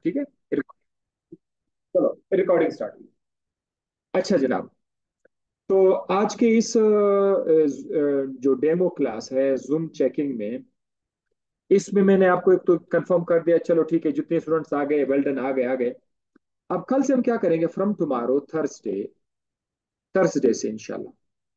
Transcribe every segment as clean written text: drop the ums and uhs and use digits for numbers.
ठीक है। चलो रिकॉर्डिंग स्टार्ट। अच्छा जनाब, तो आज के इस जो डेमो क्लास है जूम चेकिंग में, इसमें मैंने आपको एक तो कंफर्म कर दिया, चलो ठीक है, जितने स्टूडेंट्स आ गए वेल डन, आ गए आ गए। अब कल से हम क्या करेंगे, फ्रॉम टुमारो थर्सडे, थर्सडे से इंशाल्लाह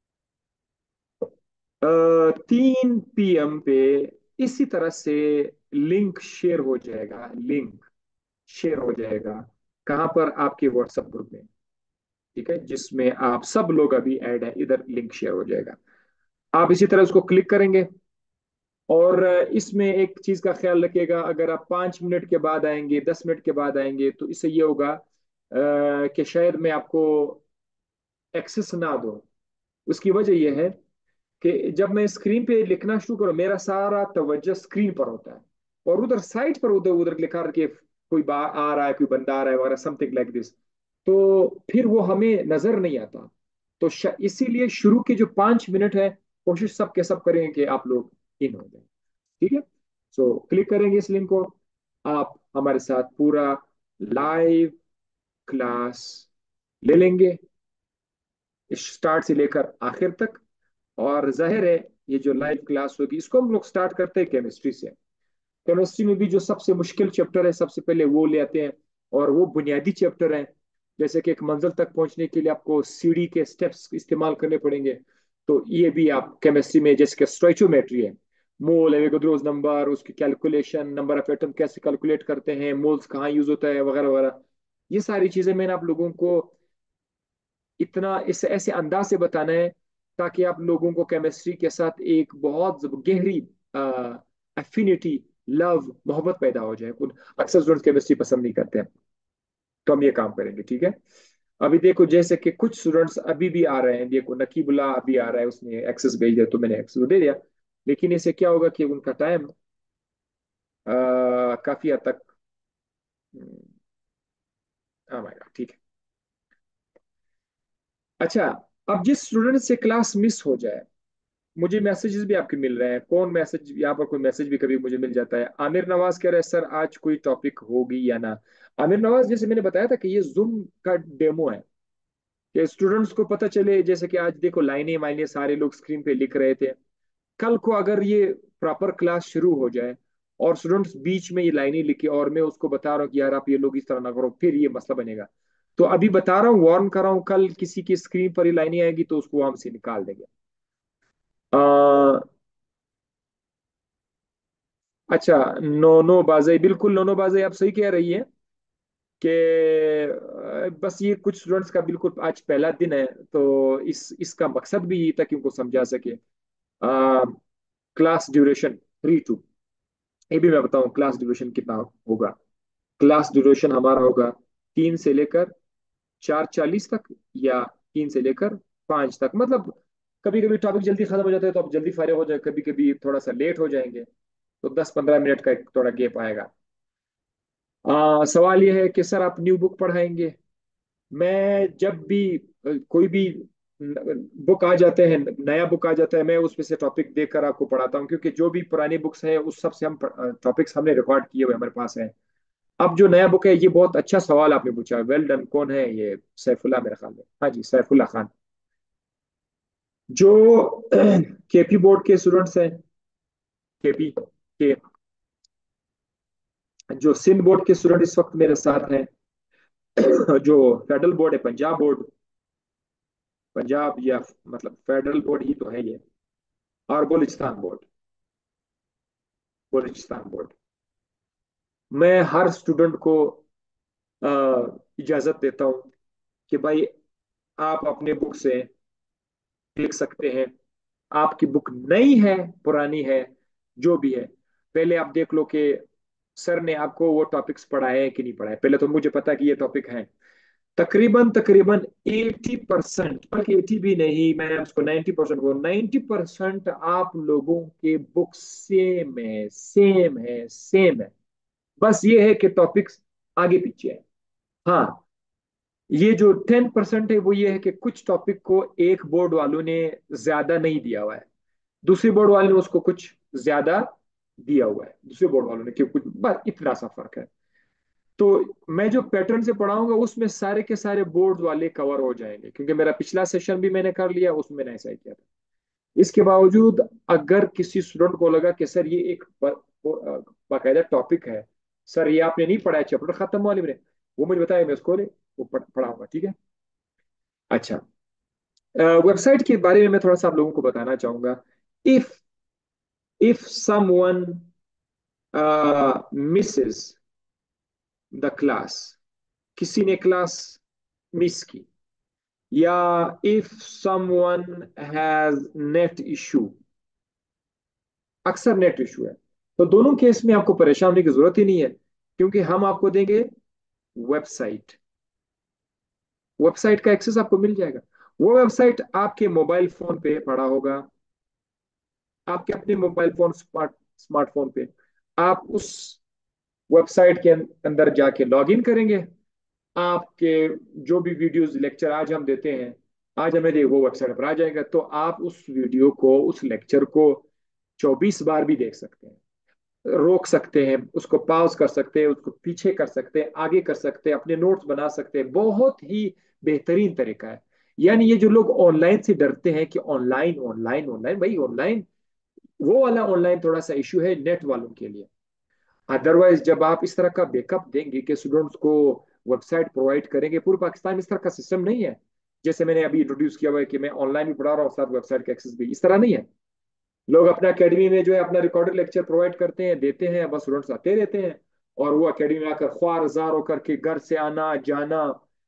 3 PM पे इसी तरह से लिंक शेयर हो जाएगा, लिंक शेयर हो जाएगा। कहाँ पर? आपके व्हाट्सएप ग्रुप में। ठीक है, जिसमें आप सब लोग अभी ऐड है, इधर लिंक शेयर हो जाएगा। आप इसी तरह उसको क्लिक करेंगे। और इसमें एक चीज का ख्याल रखिएगा, अगर आप 5 मिनट के बाद आएंगे, 10 मिनट के बाद आएंगे, तो इससे ये होगा कि शायद मैं आपको एक्सेस ना दूं। उसकी वजह यह है कि जब मैं स्क्रीन पे लिखना शुरू करूं, मेरा सारा तवज्जो स्क्रीन पर होता है, और उधर साइड पर उधर उधर लिखा रखे कोई बार आ रहा है, कोई बंदा आ रहा है वगैरह, समथिंग लाइक दिस। तो फिर वो हमें नजर नहीं आता। तो इसीलिए शुरू के जो 5 मिनट है, कोशिश सब के सब करेंगे कि आप लोग इन हो जाए। ठीक है। सो क्लिक करेंगे इस लिंक को, आप हमारे साथ पूरा लाइव क्लास ले लेंगे, स्टार्ट से लेकर आखिर तक। और जाहिर है, ये जो लाइव क्लास होगी, इसको हम लोग स्टार्ट करते हैं केमिस्ट्री से। केमिस्ट्री में भी जो सबसे मुश्किल चैप्टर है, सबसे पहले वो ले आते हैं। और वो बुनियादी चैप्टर है। जैसे कि एक मंजिल तक पहुंचने के लिए आपको सीढ़ी के स्टेप्स इस्तेमाल करने पड़ेंगे। तो ये भी आप केमिस्ट्री में, जैसे कि स्टोइचोमेट्री है, मोल एवोगाद्रोस नंबर, उसकी कैलकुलेशन, नंबर ऑफ एटम कैसे कैलकुलेट करते हैं, मोल्स कहाँ यूज होता है, वगैरह वगैरह। ये सारी चीजें मैंने आप लोगों को इतना इस ऐसे अंदाज से बताना है, ताकि आप लोगों को केमिस्ट्री के साथ एक बहुत गहरी एफिनिटी, लव, मोहब्बत पैदा हो जाए। अक्सर स्टूडेंट्स केमिस्ट्री पसंद नहीं करते हैं। तो हम ये काम करेंगे, ठीक है। अभी देखो, जैसे कि कुछ स्टूडेंट्स अभी भी आ रहे हैं, देखो नकीबुल्ला अभी आ रहा है, उसने एक्सेस भेज दिया तो मैंने एक्सेस दे दिया। लेकिन इससे क्या होगा कि उनका टाइम काफी हद तक आएगा, ठीक है। अच्छा, अब जिस स्टूडेंट से क्लास मिस हो जाए, मुझे मैसेजेस भी आपके मिल रहे हैं, कौन मैसेज, यहाँ पर कोई मैसेज भी कभी मुझे मिल जाता है। आमिर नवाज कह रहे हैं सर आज कोई टॉपिक होगी या ना। आमिर नवाज, जैसे मैंने बताया था कि ये जूम का डेमो है, कि स्टूडेंट्स को पता चले, जैसे कि आज देखो लाइनें वाइनें सारे लोग स्क्रीन पे लिख रहे थे। कल को अगर ये प्रॉपर क्लास शुरू हो जाए और स्टूडेंट्स बीच में ये लाइनें लिखे, और मैं उसको बता रहा हूँ कि यार आप ये लोग इस तरह ना करो, फिर ये मसला बनेगा। तो अभी बता रहा हूँ, वार्न कर रहा हूँ, कल किसी की स्क्रीन पर ये लाइनें आएगी तो उसको हम से निकाल देंगे। अच्छा, नोनो बाजे, बिल्कुल नोनो बाजे, आप सही कह रही है कि बस ये कुछ स्टूडेंट्स का बिल्कुल आज पहला दिन है, तो इसका मकसद भी ये था कि उनको समझा सके। क्लास ड्यूरेशन 3 2, ये भी मैं बताऊं क्लास ड्यूरेशन कितना होगा। क्लास ड्यूरेशन हमारा होगा 3 से लेकर 4:40 तक, या 3 से लेकर 5 तक। मतलब कभी कभी टॉपिक जल्दी खत्म हो जाता है तो आप जल्दी फारिग हो जाए, कभी कभी थोड़ा सा लेट हो जाएंगे, तो 10-15 मिनट का एक थोड़ा गैप आएगा। सवाल यह है कि सर आप न्यू बुक पढ़ाएंगे। मैं जब भी कोई भी बुक आ जाते हैं, नया बुक आ जाता है, मैं उसमें से टॉपिक देखकर आपको पढ़ाता हूँ, क्योंकि जो भी पुरानी बुक्स हैं उस सब से हम टॉपिक्स हमने रिकॉर्ड किए हुए हमारे पास हैं। अब जो नया बुक है, ये बहुत अच्छा सवाल आपने पूछा, वेल डन। कौन है ये? सैफुल्ला मेरे ख्याल में, हाँ जी, सैफुल्ला खान। जो केपी बोर्ड के स्टूडेंट्स हैं, केपी के, जो सिंध बोर्ड के स्टूडेंट इस वक्त मेरे साथ हैं, जो फेडरल बोर्ड है, पंजाब बोर्ड, पंजाब या मतलब फेडरल बोर्ड ही तो है ये, और बलूचिस्तान बोर्ड, बलूचिस्तान बोर्ड। मैं हर स्टूडेंट को अ, इजाजत देता हूँ कि भाई आप अपने बुक से लिख सकते हैं। आपकी बुक नई है, पुरानी है, जो भी है, पहले आप देख लो कि सर ने आपको वो टॉपिक्स पढ़ाए हैं कि नहीं पढ़ाए। पहले तो मुझे पता है कि ये टॉपिक है। तकरीबन तकरीबन 80%, बल्कि 80 भी नहीं, मैंने उसको 90% को, 90% आप लोगों के बुक सेम है, सेम है, सेम है। बस ये है कि टॉपिक्स आगे पीछे है। हाँ, ये जो 10% है वो ये है कि कुछ टॉपिक को एक बोर्ड वालों ने ज्यादा नहीं दिया हुआ है, दूसरे बोर्ड वाले ने उसको कुछ ज्यादा दिया हुआ है, दूसरे बोर्ड वालों ने, क्यों, कुछ बस इतना सा फर्क है। तो मैं जो पैटर्न से पढ़ाऊंगा उसमें सारे के सारे बोर्ड वाले कवर हो जाएंगे, क्योंकि मेरा पिछला सेशन भी मैंने कर लिया, उसमें मैंने ऐसा ही किया था। इसके बावजूद अगर किसी स्टूडेंट को लगा कि सर ये एक बाकायदा टॉपिक है, सर ये आपने नहीं पढ़ा है, चैप्टर खत्म हुआ नहीं मेरे, वो मुझे बताया, मैं उसको वो पढ़ाऊंगा, ठीक है। अच्छा, वेबसाइट के बारे में मैं थोड़ा सा आप लोगों को बताना चाहूंगा। If if someone misses the class, किसी ने क्लास मिस की, या if someone has net issue, अक्सर नेट इशू है, तो दोनों केस में आपको परेशान होने की जरूरत ही नहीं है, क्योंकि हम आपको देंगे वेबसाइट। वेबसाइट का एक्सेस आपको मिल जाएगा। वो वेबसाइट आपके मोबाइल फोन पे पड़ा होगा, आपके अपने मोबाइल फोन स्मार्टफोन पे आप उस वेबसाइट के अंदर जाके लॉग इन करेंगे। आपके जो भी वीडियोस लेक्चर आज हम देते हैं, आज हमें वो वेबसाइट पर आ जाएगा, तो आप उस वीडियो को, उस लेक्चर को 24 बार भी देख सकते हैं, रोक सकते हैं, उसको पॉज कर सकते हैं, उसको पीछे कर सकते हैं, आगे कर सकते हैं, अपने नोट्स बना सकते हैं। बहुत ही बेहतरीन तरीका है। यानी ये जो लोग ऑनलाइन से डरते हैं कि ऑनलाइन ऑनलाइन ऑनलाइन, भाई ऑनलाइन, वो वाला ऑनलाइन थोड़ा सा इशू है नेट वालों के लिए। अदरवाइज जब आप इस तरह का बैकअप देंगे कि स्टूडेंट्स को वेबसाइट प्रोवाइड करेंगे, पूरे पाकिस्तान में इस तरह का सिस्टम नहीं है। जैसे मैंने अभी इंट्रोड्यूस किया हुआ है कि मैं ऑनलाइन भी पढ़ा रहा हूँ साथ वेबसाइट का एक्सेस भी, इस तरह नहीं है। लोग अपना एकेडमी में जो है अपना रिकॉर्डेड लेक्चर प्रोवाइड करते हैं, देते हैं, बस स्टूडेंट्स आते रहते हैं, और वो एकेडमी में आकर ख्वार जार होकर के घर से आना जाना,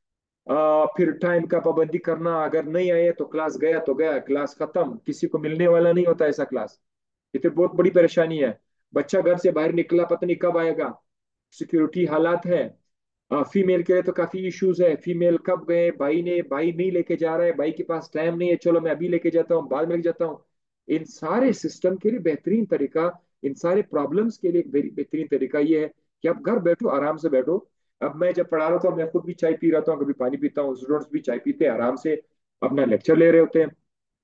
फिर टाइम का पाबंदी करना, अगर नहीं आए तो क्लास गया तो गया, क्लास खत्म, किसी को मिलने वाला नहीं होता ऐसा क्लास। ये तो बहुत बड़ी परेशानी है। बच्चा घर से बाहर निकला, पता नहीं कब आएगा, सिक्योरिटी हालात है। फीमेल के लिए तो काफी इश्यूज है, फीमेल कब गए, भाई नहीं लेके जा रहा है, भाई के पास टाइम नहीं है, चलो मैं अभी लेके जाता हूँ, बाद में लेके जाता हूँ। इन सारे सिस्टम के लिए बेहतरीन तरीका, इन सारे प्रॉब्लम्स के लिए एक बेहतरीन तरीका ये है कि आप घर बैठो, आराम से बैठो। अब मैं जब पढ़ा रहा था, मैं खुद भी चाय पी रहा था, कभी पानी पीता हूँ, स्टूडेंट्स भी चाय पीते हैं, आराम से अपना लेक्चर ले रहे होते हैं।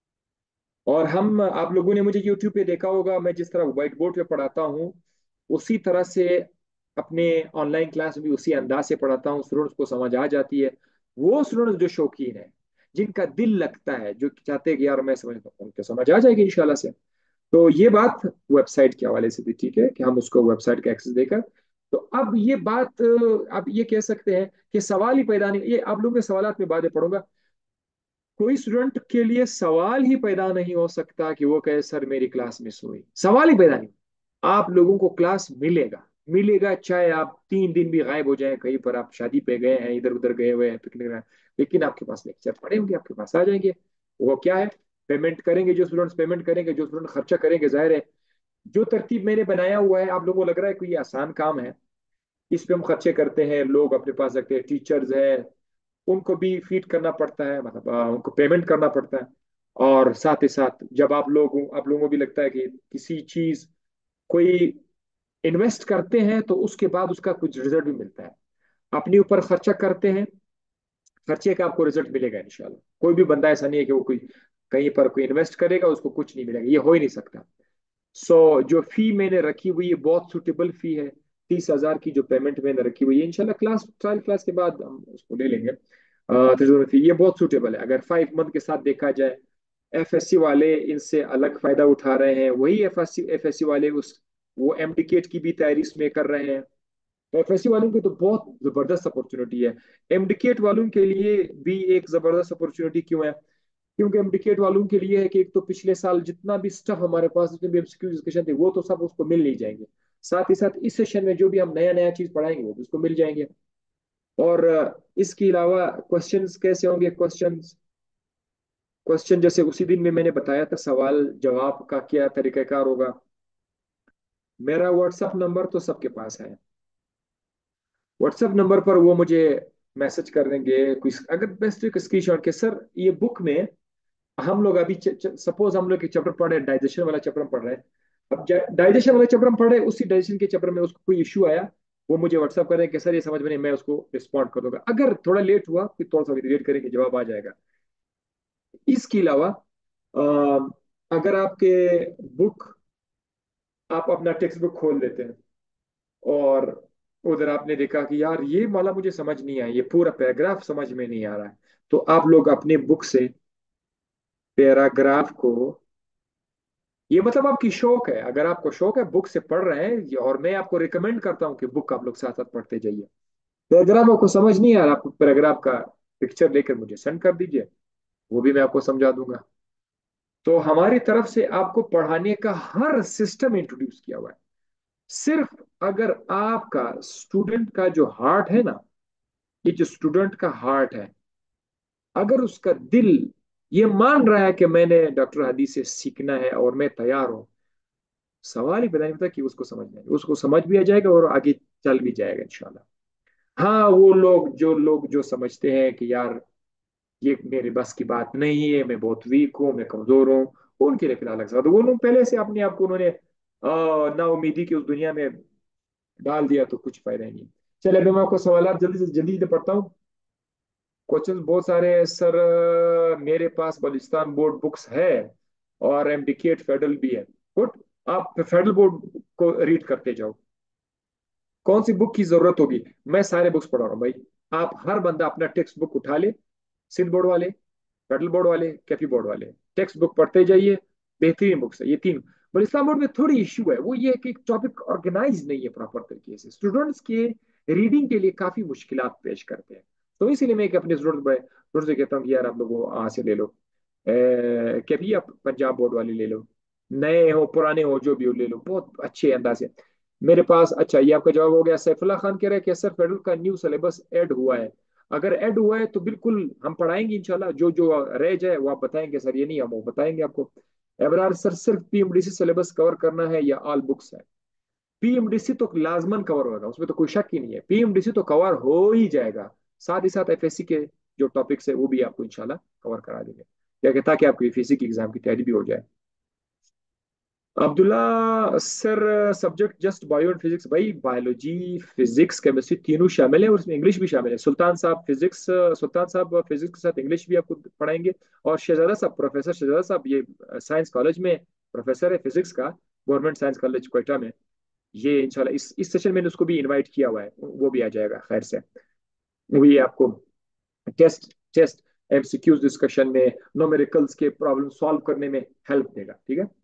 और हम, आप लोगों ने मुझे यूट्यूब पे देखा होगा, मैं जिस तरह व्हाइट बोर्ड पे पढ़ाता हूँ, उसी तरह से अपने ऑनलाइन क्लास भी उसी अंदाज से पढ़ाता हूँ, स्टूडेंट्स को समझ आ जाती है। वो स्टूडेंट्स जो शौकीन है, जिनका दिल लगता है, जो चाहते हैं कि यार मैं समझता हूँ, उनको समझ आ जाएगी इंशाल्लाह से। तो ये बात वेबसाइट के हवाले से भी ठीक है कि हम उसको वेबसाइट का एक्सेस देकर, तो अब ये बात, अब ये कह सकते हैं कि सवाल ही पैदा नहीं, ये आप लोगों के सवालात में बातें पढ़ूंगा। कोई स्टूडेंट के लिए सवाल ही पैदा नहीं हो सकता कि वो कहे सर मेरी क्लास मिस हुई, सवाल ही पैदा नहीं। आप लोगों को क्लास मिलेगा, मिलेगा, चाहे आप 3 दिन भी गायब हो जाए, कहीं पर आप शादी पे गए हैं, इधर उधर गए हुए हैं, पिकनिक में, लेकिन आपके पास लेक्चर पड़े होंगे, आपके पास आ जाएंगे। वो क्या है, पेमेंट करेंगे जो स्टूडेंट्स, पेमेंट करेंगे जो स्टूडेंट, खर्चा करेंगे, जाहिर है। जो तरतीब मैंने बनाया हुआ है, आप लोगों को लग रहा है कि ये आसान काम है, इस पे हम खर्चे करते हैं, लोग अपने पास रखते हैं, टीचर्स हैं, उनको भी फीड करना पड़ता है, मतलब उनको पेमेंट करना पड़ता है। और साथ ही साथ जब आप लोगों को भी लगता है कि किसी चीज, कोई इन्वेस्ट करते हैं तो उसके बाद उसका कुछ रिजल्ट भी मिलता है। अपने ऊपर खर्चा करते हैं, खर्चे का आपको रिजल्ट मिलेगा इंशाल्लाह। कोई भी बंदा ऐसा नहीं है कि वो कोई कहीं पर कोई इन्वेस्ट करेगा उसको कुछ नहीं मिलेगा, ये हो ही नहीं सकता। जो फी मैंने रखी हुई है बहुत सुटेबल फी है, 30,000 की जो पेमेंट मैंने रखी हुई है, इंशाल्लाह क्लास, ट्रायल क्लास के बाद हम उसको ले लेंगे। तजुर्बे फी ये बहुत सुटेबल है, अगर 5 मंथ के साथ देखा जाए। एफएससी वाले इनसे अलग फायदा उठा रहे हैं, वही एफएससी वाले उस वो एमडीकेट की भी तैयारी इसमें कर रहे हैं। तो एफएससी वालों की तो बहुत जबरदस्त अपॉर्चुनिटी है। एमडीकेट वालों के लिए भी एक जबरदस्त अपॉर्चुनिटी क्यों है, क्योंकि एमडीकेट वालों के लिए है कि एक तो पिछले साल जितना भी स्टफ हमारे पास, जितने भी एमसीक्यू डिस्कशन थे, वो तो सब उसको मिल नहीं जाएंगे। साथ ही साथ इस सेशन में जो भी हम नया नया चीज पढ़ाएंगे वो भी उसको मिल जाएंगे। और इसके अलावा क्वेश्चंस कैसे होंगे, क्वेश्चन जैसे उसी दिन में मैंने बताया था, सवाल जवाब का क्या तरीकाकार होगा। मेरा व्हाट्सअप नंबर तो सबके पास है, व्हाट्सएप नंबर पर वो मुझे मैसेज कर देंगे, कोई अगर बेस्ट एक स्क्रीनशॉट के, सर ये बुक में हम लोग अभी सपोज हम लोग एक चैप्टर पढ़ रहे हैं, डाइजेशन वाला चैप्टर पढ़ रहे हैं। अब डाइजेशन वाले चैप्टर हम पढ़ रहे हैं, उसी डाइजेशन के चैप्टर में उसको कोई इश्यू आया, वो मुझे व्हाट्सअप करें कि सर ये समझ में नहीं, मैं उसको रिस्पॉन्ड कर दूंगा। अगर थोड़ा लेट हुआ फिर थोड़ा सा वेट करें कि जवाब आ जाएगा। इसके अलावा अगर आपके बुक, आप अपना टेक्स्ट बुक खोल लेते हैं और उधर आपने देखा कि यार ये माला मुझे समझ नहीं आई, ये पूरा पैराग्राफ समझ में नहीं आ रहा है, तो आप लोग अपनी बुक से पैराग्राफ को, ये मतलब आपकी शौक है, अगर आपको शौक है बुक से पढ़ रहे हैं और मैं आपको रिकमेंड करता हूँ कि बुक आप लोग साथ साथ पढ़ते जाइए। पैराग्राफ आपको समझ नहीं आ रहा, आप पैराग्राफ का पिक्चर लेकर मुझे सेंड कर दीजिए, वो भी मैं आपको समझा दूंगा। तो हमारी तरफ से आपको पढ़ाने का हर सिस्टम इंट्रोड्यूस किया हुआ है। सिर्फ अगर आपका स्टूडेंट का जो हार्ट है ना, ये जो स्टूडेंट का हार्ट है, अगर उसका दिल ये मान रहा है कि मैंने डॉक्टर हदी से सीखना है और मैं तैयार हूं, सवाल ही पैदा नहीं होता कि उसको समझ नहीं आएगा। उसको समझ भी आ जाएगा और आगे चल भी जाएगा इंशाल्लाह। हाँ, वो लोग जो समझते हैं कि यार ये मेरे बस की बात नहीं है, मैं बहुत वीक हूँ, मैं कमजोर हूँ, उनके लिए फिलहाल अलग सवाल। तो वो लोग पहले से अपने आप को उन्होंने नाउमीदी की उस दुनिया में डाल दिया, तो कुछ फायदा ही नहीं। चलिए अभी मैं आपको सवाल जल्दी से पढ़ता हूँ। क्वेश्चंस बहुत सारे हैं सर। मेरे पास बलूचिस्तान बोर्ड बुक्स है और एमडीकेट फेडरल भी है। गुड। आप फेडरल बोर्ड को रीड करते जाओ। कौन सी बुक की जरूरत होगी? मैं सारे बुक्स पढ़ा रहा हूँ भाई। आप हर बंदा अपना टेक्स्ट बुक उठा ले, सिंध बोर्ड वाले, फेडरल बोर्ड वाले, कैफी बोर्ड वाले, टेक्स्ट बुक पढ़ते जाइए। बेहतरीन बुक्स है ये तीन। पर इस्लाम बोर्ड में थोड़ी इश्यू है, वो ये है कि टॉपिक ऑर्गेनाइज नहीं है प्रॉपर तरीके से, स्टूडेंट्स के रीडिंग के लिए काफी मुश्किलात पेश करते हैं। तो इसीलिए मैं अपने स्टूडेंट से कहता हूँ कि यार आप लोग वो वहां से ले लो, कभी आप पंजाब बोर्ड वाले ले लो, नए हो पुराने हो जो भी हो ले लो, बहुत अच्छे अंदाज से मेरे पास। अच्छा, ये आपका जवाब हो गया। सैफुल्ला खान कह रहे हैं कि सर फेडरल का न्यू सिलेबस ऐड हुआ है। अगर ऐड हुआ है तो बिल्कुल हम पढ़ाएंगे इंशाल्लाह, जो जो रह जाए वो आप बताएंगे सर, ये नहीं हम वो बताएंगे आपको। एबरार सर, सिर्फ पीएमडीसी सिलेबस कवर करना है या ऑल बुक्स है? पीएमडीसी तो लाजमन कवर होगा, उसमें तो कोई शक ही नहीं है, पीएमडीसी तो कवर हो ही जाएगा। साथ ही साथ एफएससी के जो टॉपिक्स है वो भी आपको इंशाल्लाह कवर करा देंगे, क्या कहता है कि आपको एफएससी की एग्जाम की तैयारी भी हो जाए। Abdullah sir, subject just bio and physics? भाई बायोलॉजी, फिजिक्स, केमिस्ट्री तीनों शामिल है और उसमें इंग्लिश भी शामिल है। सुल्तान साहब फिजिक्स के साथ इंग्लिश भी आपको पढ़ाएंगे। और शहजादा साहब, प्रोफेसर शहजादा साहब, ये साइंस कॉलेज में प्रोफेसर है फिजिक्स का, गवर्नमेंट साइंस कॉलेज क्वेटा में। ये इंशाल्लाह इस सेशन में उसको भी इनवाइट किया हुआ है, वो भी आ जाएगा खैर से। वही आपको टेस्ट एमसीक्यूज डिस्कशन में, न्यूमेरिकल्स के प्रॉब्लम सॉल्व करने में हेल्प देगा, ठीक है।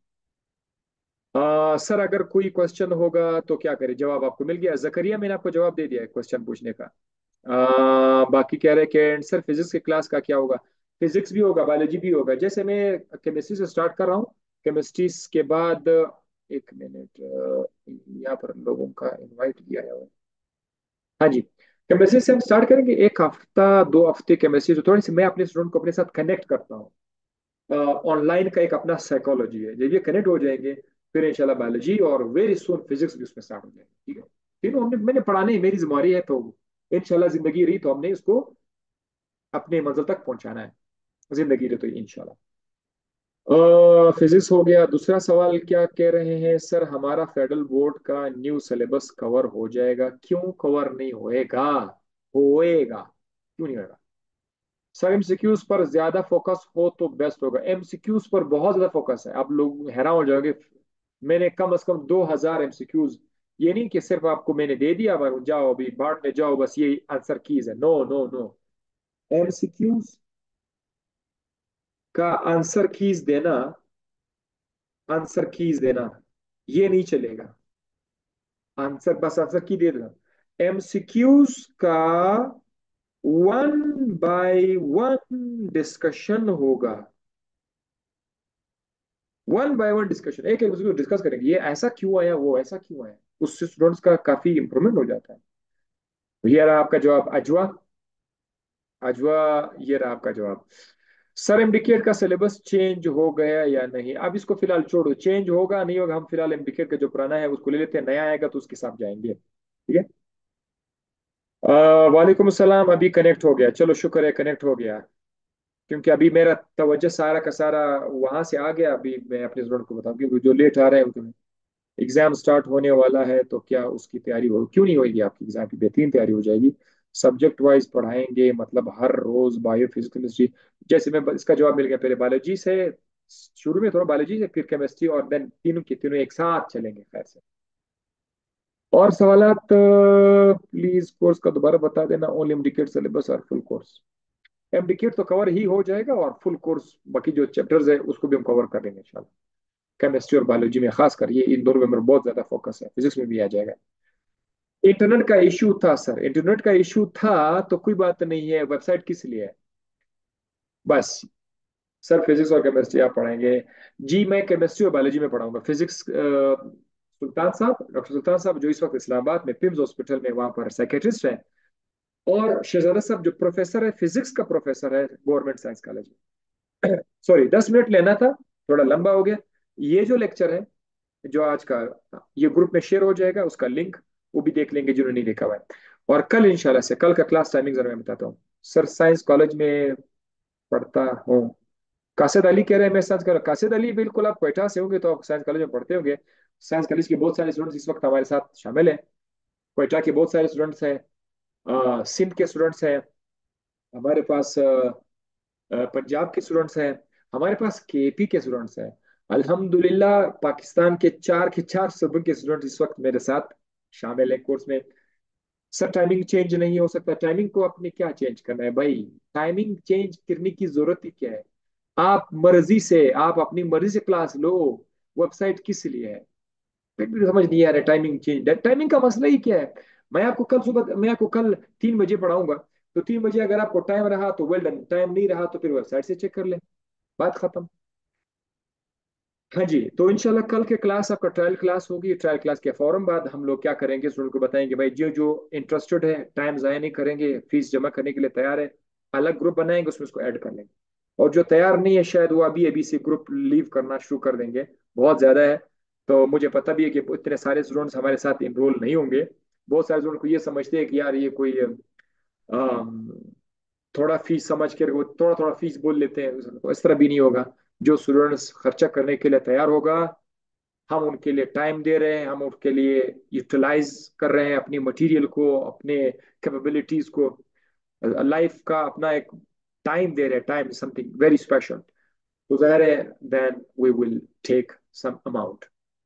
सर अगर कोई क्वेश्चन होगा तो क्या करें? जवाब आपको मिल गया जकरिया, मैंने आपको जवाब दे दिया है क्वेश्चन पूछने का। बाकी कह रहे हैं कि सर फिजिक्स की क्लास का क्या होगा? फिजिक्स भी होगा, बायोलॉजी भी होगा। जैसे मैं केमिस्ट्री से स्टार्ट कर रहा हूँ, केमिस्ट्री के बाद एक मिनट, यहाँ पर लोगों का इनवाइट किया है। हाँ जी, केमिस्ट्री से हम स्टार्ट करेंगे, एक हफ्ता 2 हफ्ते केमिस्ट्री, तो थोड़ी सी मैं अपने स्टूडेंट को अपने साथ कनेक्ट करता हूँ। ऑनलाइन का एक अपना साइकोलॉजी है, जब ये कनेक्ट हो जाएंगे फिर इंशाल्लाह बायोलॉजी और वेरी सुन फिजिक्स भी उसमें स्टार्ट हो जाएगी, ठीक है। तीनों हमने मैंने पढ़ाने मेरी जिम्मेवारी है, तो इंशाल्लाह जिंदगी रही तो हमने इसको अपने मंजिल तक पहुंचाना है, जिंदगी रही तो इंशाल्लाह। फिजिक्स हो गया। दूसरा सवाल क्या कह रहे हैं सर, हमारा फेडरल बोर्ड का न्यू सिलेबस कवर हो जाएगा? क्यों कवर नहीं होएगा? होएगा, क्यों नहीं होएगा सर? एमसीक्यूज पर ज्यादा फोकस हो तो बेस्ट होगा। एमसीक्यूज पर बहुत ज्यादा फोकस है, आप लोग हैरान हो जाओगे। मैंने कम से कम 2000 एमसीक्यूज, ये नहीं कि सिर्फ आपको मैंने दे दिया पर जाओ अभी बाढ़ में जाओ बस ये आंसर कीज है, नो नो नो। एमसीक्यूज का आंसर कीज देना ये नहीं चलेगा। आंसर बस आंसर की दे देना। एमसीक्यूज का वन बाय वन डिस्कशन होगा, वन बाय वन डिस्कशन, एक एक उसको डिस्कस करेंगे, ये ऐसा क्यों आया, वो ऐसा क्यों आया, उससे स्टूडेंट्स का काफी इंप्रूवमेंट हो जाता है। तो ये रहा आपका जवाब अजवा। अजवा, ये रहा आपका जवाब। सर एमडीकेट का सिलेबस चेंज हो गया या नहीं? अब इसको फिलहाल छोड़ो, चेंज होगा नहीं होगा, हम फिलहाल एमडीकेट का जो पुराना है उसको ले लेते हैं, नया आएगा तो उसके साथ जाएंगे, ठीक है। वालेकुम अस्सलाम, अभी कनेक्ट हो गया, चलो शुक्र है कनेक्ट हो गया। क्योंकि अभी मेरा तवज्जो सारा का सारा वहां से आ गया। अभी मैं अपने स्टूडेंट को बताऊं क्योंकि जो लेट आ रहे हैं, एग्जाम स्टार्ट होने वाला है, तो क्या उसकी तैयारी हो, क्यों नहीं होगी? आपकी एग्जाम की बेहतरीन तैयारी हो जाएगी। सब्जेक्ट वाइज पढ़ाएंगे, मतलब हर रोज बायो फिजिक्स केमिस्ट्री। जैसे मैं इसका जवाब मिल गया, पहले बायोलॉजी से शुरू में, थोड़ा बायोलॉजी से फिर केमिस्ट्री और देन तीनों के तीनों एक साथ चलेंगे खैर से। और सवालात प्लीज कोर्स का दोबारा बता देना। ओनली एमडीकेट सिलेबस और फुल कोर्स? एमडीकेट तो कवर ही हो जाएगा, और फुल कोर्स बाकी जो चैप्टर्स है उसको भी हम कवर कर लेंगे इंशाल्लाह। केमिस्ट्री और बायोलॉजी में खास कर, ये इन दोनों में मेरा बहुत ज्यादा फोकस है, फिजिक्स में भी आ जाएगा। इंटरनेट का इशू था सर, इंटरनेट का इशू था, तो कोई बात नहीं है, वेबसाइट किस लिए है? बस। सर फिजिक्स और केमिस्ट्री आप पढ़ाएंगे? जी मैं केमिस्ट्री और बायोलॉजी में पढ़ाऊंगा। फिजिक्स सुल्तान साहब, डॉक्टर सुल्तान साहब जो इस वक्त इस्लामाबाद में पिम्स हॉस्पिटल में वहां पर साइकेट्रिस्ट है, और शहजादा साहब जो प्रोफेसर है, फिजिक्स का प्रोफेसर है गवर्नमेंट साइंस कॉलेज में। सॉरी, 10 मिनट लेना था, थोड़ा लंबा हो गया। ये जो लेक्चर है, जो आज का, ये ग्रुप में शेयर हो जाएगा, उसका लिंक वो भी देख लेंगे जिन्होंने नहीं देखा हुआ है। और कल इंशाल्लाह से, कल का क्लास टाइमिंग जरा मैं बताता हूँ। सर साइंस कॉलेज में पढ़ता हूँ। कासिद अली कह रहे हैं मैं साइंस कॉलेज, कासिद अली बिल्कुल आप क्वेटा से होंगे तो आप साइंस कॉलेज में पढ़ते होंगे। साइंस कॉलेज के बहुत सारे स्टूडेंट्स इस वक्त हमारे साथ शामिल हैं। क्वेटा के बहुत सारे स्टूडेंट्स हैं, सिंध के स्टूडेंट्स हैं, हमारे पास पंजाब के स्टूडेंट्स हैं, हमारे पास केपी के स्टूडेंट्स हैं। अल्हम्दुलिल्लाह पाकिस्तान के चार सूबों के स्टूडेंट्स इस वक्त मेरे साथ शामिल है कोर्स में। सर टाइमिंग चेंज नहीं हो सकता? टाइमिंग को आपने क्या चेंज करना है भाई? टाइमिंग चेंज करने की जरूरत ही क्या है? आप मर्जी से, आप अपनी मर्जी से क्लास लो, वेबसाइट किस लिए है? फिर भी समझ नहीं आ रहा टाइमिंग चेंज, टाइमिंग का मसला ही क्या है? मैं आपको कल 3 बजे पढ़ाऊंगा, तो 3 बजे अगर आपको टाइम रहा तो वेल डन, टाइम नहीं रहा तो फिर वेबसाइट से चेक कर ले, बात खत्म। हाँ जी, तो इंशाल्लाह कल के क्लास आपका ट्रायल क्लास होगी। ट्रायल क्लास के फौरन बाद हम लोग क्या करेंगे, स्टूडेंट को बताएंगे भाई जो जो इंटरेस्टेड है, टाइम जाया नहीं करेंगे, फीस जमा करने के लिए तैयार है, अलग ग्रुप बनाएंगे, उसमें उसको ऐड कर लेंगे। और जो तैयार नहीं है शायद वो अभी अभी से ग्रुप लीव करना शुरू कर देंगे, बहुत ज्यादा है। तो मुझे पता भी है कि इतने सारे स्टूडेंट्स हमारे साथ इनरोल नहीं होंगे। बहुत सारे स्टूडेंट को ये समझते हैं कि यार ये कोई थोड़ा फीस समझ के वो थोड़ा थोड़ा फीस बोल लेते हैं, तो इस तरह भी नहीं होगा। जो स्टूडेंट्स खर्चा करने के लिए तैयार होगा, हम उनके लिए टाइम दे रहे हैं, हम उनके लिए यूटिलाइज कर रहे हैं अपनी मटेरियल को, अपने कैपेबिलिटीज को, लाइफ का अपना एक टाइम दे रहे हैं, टाइम समथिंग वेरी स्पेशल। तो जाहिर है then we will take some amount.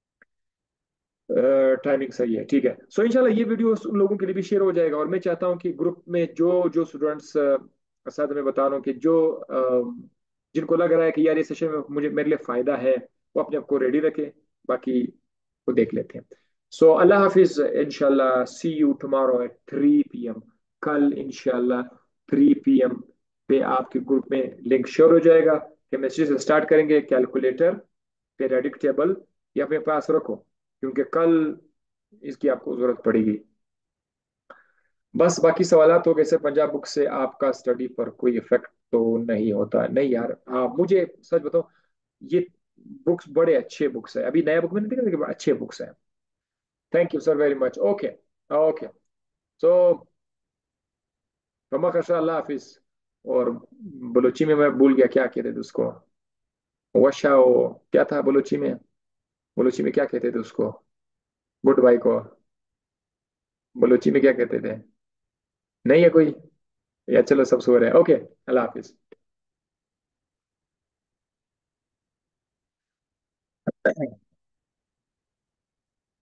Timing सही है, ठीक है। सो इंशाल्लाह ये वीडियो उन लोगों के लिए भी शेयर हो जाएगा, और मैं चाहता हूँ कि ग्रुप में जो जो स्टूडेंट्स, साथ में बता रहा हूँ कि जो जिनको लग रहा है कि यार ये सेशन में मुझे मेरे लिए फायदा है, वो अपने आप को रेडी रखें, बाकी वो देख लेते हैं। सो अल्लाह हाफिज, इंशाल्लाह see you tomorrow at 3 PM। कल इंशाल्लाह 3 PM पे आपके ग्रुप में लिंक शेयर हो जाएगा। केमिस्ट्री से स्टार्ट करेंगे, कैलकुलेटर, पीरियोडिक टेबल, ये अपने पास रखो, क्योंकि कल इसकी आपको जरूरत पड़ेगी। बस बाकी सवालात हो गए सर, पंजाब बुक से आपका स्टडी पर कोई इफेक्ट तो नहीं होता? नहीं यार, मुझे सच बताओ, ये बुक्स बड़े अच्छे बुक्स है, अभी नया बुक मैंने देखा कि अच्छे बुक्स हैं। Thank you sir very much. Okay. Okay. So रमा खशा, अल्लाह हाफिज। और बलूची में मैं भूल गया क्या कहते थे उसको, वशा वो क्या था बलूची में? बलूची में क्या कहते थे उसको, गुड बाय को बलूची में क्या कहते थे? नहीं है कोई? या चलो सब सो रहे हैं। ओके, अल्लाह हाफिज।